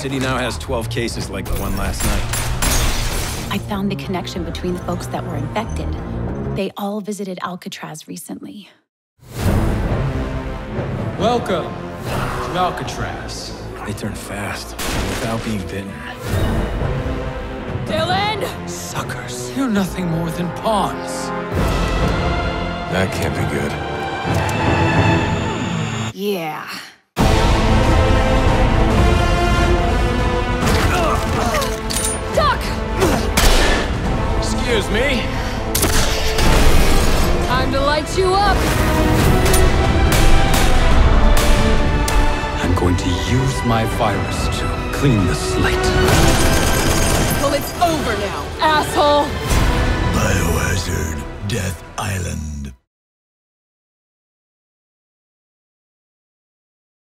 City now has 12 cases like the one last night. I found the connection between the folks that were infected. They all visited Alcatraz recently. Welcome to Alcatraz. They turn fast, without being bitten. Dylan! Suckers. You're nothing more than pawns. That can't be good. Yeah. Duck! Excuse me. Time to light you up! I'm going to use my virus to clean the slate. Well, it's over now, asshole! Biohazard Death Island.